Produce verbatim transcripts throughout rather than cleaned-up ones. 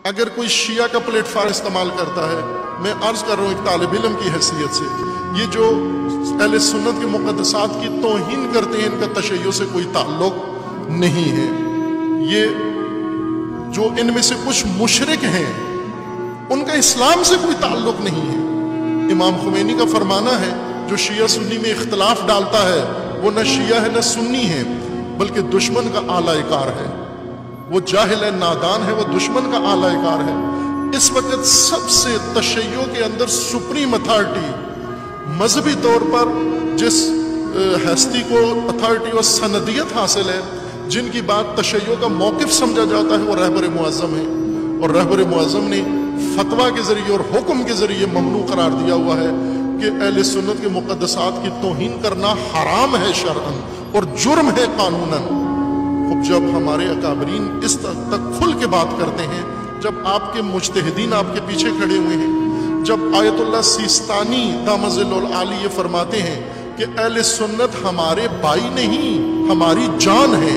اگر کوئی شیعہ کا پلیٹ فارم استعمال کرتا ہے، میں عرض کر رہا ہوں ایک طالب علم کی حیثیت سے، یہ جو اہل سنت کے مقدسات کی توہین کرتے ہیں، ان کا تشیع سے کوئی تعلق نہیں ہے۔ یہ جو ان میں سے کچھ مشرک ہیں، ان کا اسلام سے کوئی تعلق نہیں ہے۔ امام خمینی کا فرمانا ہے، جو شیعہ سنی میں اختلاف ڈالتا ہے وہ نہ شیعہ ہے نہ سنی ہے، بلکہ دشمن کا اعلی کار ہے۔ وہ جاہل ہے، نادان ہے، وہ دشمن کا اعلی کار ہے۔ اس وقت سب سے تشیع کے اندر سپریم اتھارٹی، مذہبی طور پر جس ہستی کو اتھارٹی اور سندیت حاصل ہے، جن کی بات تشیع کا موقف سمجھا جاتا ہے، وہ رہبر معظم ہے، اور رہبر معظم نے فتویٰ کے ذریعے اور حکم کے ذریعے ممنوع قرار دیا ہوا ہے کہ اہل سنت کے مقدسات کی توہین کرنا حرام ہے شرعاً اور جرم ہے قانوناً۔ خب جب ہمارے اکابرین اس تک کھل کے بات کرتے ہیں، جب آپ کے مجتہدین آپ کے پیچھے کھڑے ہوئے ہیں، جب آیت اللہ سیستانی دامت ظلہ العالی یہ فرماتے ہیں کہ اہل سنت ہمارے بھائی نہیں، ہماری جان ہے،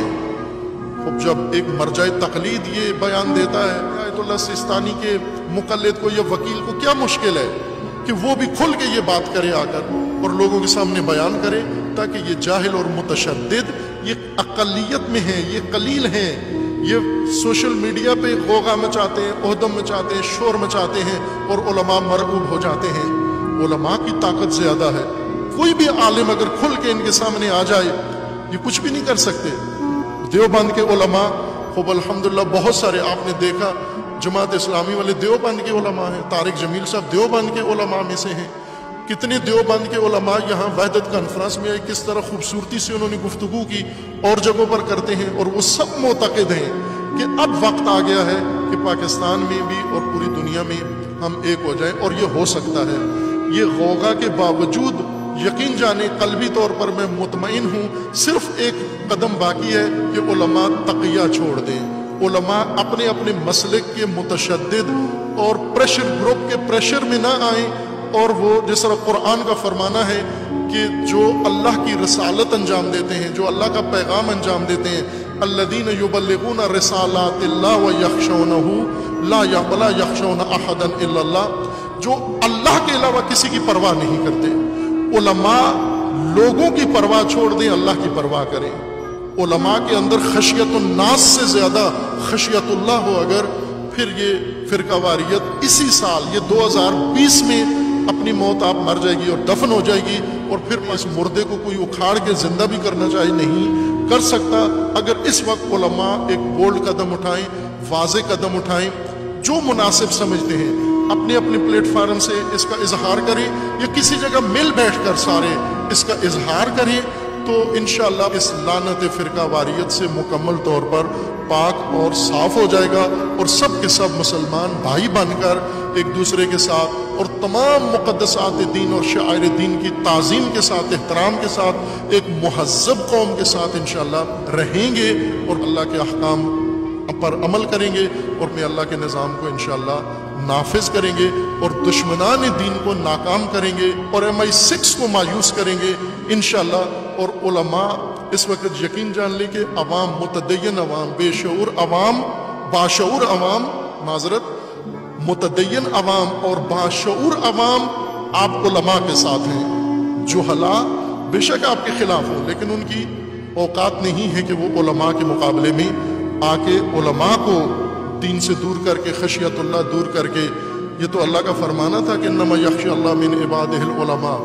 خب جب ایک مرجع تقلید یہ بیان دیتا ہے، آیت اللہ سیستانی کے مقلد کو یا وکیل کو کیا مشکل ہے کہ وہ بھی کھل کے یہ بات کرے آ کر اور لوگوں کے سامنے بیان کرے، تاکہ یہ جاہل اور متشدد یہ اقلیت میں ہیں، یہ قلیل ہیں، یہ سوشل میڈیا پہ غوغا مچاتے ہیں، اہدم مچاتے ہیں، شور مچاتے ہیں، اور علماء مرعوب ہو جاتے ہیں۔ علماء کی طاقت زیادہ ہے، کوئی بھی عالم اگر کھل کے ان کے سامنے آ جائے یہ کچھ بھی نہیں کر سکتے۔ دیوبند کے علماء خوب الحمدللہ بہت سارے آپ نے دیکھا، جماعت اسلامی والے دیوبند کے علماء ہیں، طارق جمیل صاحب دیوبند کے علماء میں سے ہیں۔ کتنے دیوبند کے علماء یہاں وحدت کانفرنس میں آئے، کس طرح خوبصورتی سے انہوں نے گفتگو کی، اور جگہوں پر کرتے ہیں، اور وہ سب معتقد ہیں کہ اب وقت آ گیا ہے کہ پاکستان میں بھی اور پوری دنیا میں ہم ایک ہو جائیں، اور یہ ہو سکتا ہے۔ یہ غوغا کے باوجود یقین جانے قلبی طور پر میں مطمئن ہوں، صرف ایک قدم باقی ہے کہ علماء تقیہ چھوڑ دیں، علماء اپنے اپنے مسلک کے متشدد اور پریشر گروپ کے پریشر میں نہ آئیں، اور وہ جس طرح قرآن کا فرمانا ہے کہ جو اللہ کی رسالت انجام دیتے ہیں، جو اللہ کا پیغام انجام دیتے ہیں، الذین یبلغون رسالات اللہ ویخشونہ لا ولا یخشون احدا الا اللہ، جو اللہ کے علاوہ کسی کی پرواہ نہیں کرتے۔ علماء لوگوں کی پرواہ چھوڑ دیں، اللہ کی پرواہ کریں۔ علماء کے اندر خشیت الناس سے زیادہ خشیت اللہ ہو اگر، پھر یہ فرقہ واریت اسی سال یہ دو ہزار بیس میں اپنی موت آپ مر جائے گی اور دفن ہو جائے گی، اور پھر اس مردے کو کوئی اکھاڑ کے زندہ بھی کرنا چاہے نہیں کر سکتا۔ اگر اس وقت علماء ایک بولڈ قدم اٹھائیں، واضح قدم اٹھائیں، جو مناسب سمجھتے ہیں، اپنے اپنے پلیٹ فارم سے اس کا اظہار کریں، یا کسی جگہ مل بیٹھ کر سارے اس کا اظہار کریں، تو انشاءاللہ اس لعنت فرقہ واریت سے مکمل طور پر پاک اور صاف ہو جائے گا، اور سب کے سب مسلمان بھائی بن کر ایک دوسرے کے ساتھ اور تمام مقدسات دین اور شعائر دین کی تعظیم کے ساتھ، احترام کے ساتھ ایک مہذب قوم کے ساتھ انشاءاللہ رہیں گے، اور اللہ کے احکام پر عمل کریں گے، اور میں اللہ کے نظام کو انشاءاللہ نافذ کریں گے، اور دشمنان دین کو ناکام کریں گے، اور ایم آئی سکس کو مایوس کریں گے انشاءاللہ۔ اور علماء اس وقت یقین جان لیں کہ عوام، متدین عوام، بے شعور عوام، باشعور عوام، معذرت متدین عوام اور باشعور عوام آپ علماء کے ساتھ ہیں۔ جہلاء بے شک آپ کے خلاف ہوں، لیکن ان کی اوقات نہیں ہے کہ وہ علماء کے مقابلے میں آ کے علماء کو دین سے دور کر کے، خشیت اللہ دور کر کے، یہ تو اللہ کا فرمانا تھا کہ انما یخشی اللہ من عبادہ العلماء،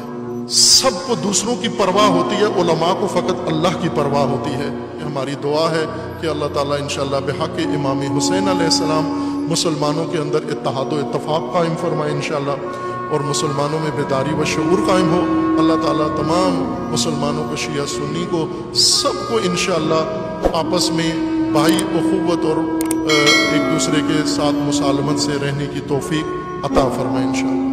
سب کو دوسروں کی پرواہ ہوتی ہے، علماء کو فقط اللہ کی پرواہ ہوتی ہے۔ ہماری دعا ہے کہ اللہ تعالیٰ انشاءاللہ بحق امام حسین علیہ السلام مسلمانوں کے اندر اتحاد و اتفاق قائم فرمائے انشاءاللہ، اور مسلمانوں میں بیداری و شعور قائم ہو۔ اللہ تعالیٰ تمام مسلمانوں کو، شیعہ سنی کو، سب کو انشاءاللہ آپس میں بھائی اخوت اور ایک دوسرے کے ساتھ مسالمت سے رہنے کی توفیق عطا فرمائے انشاءاللہ۔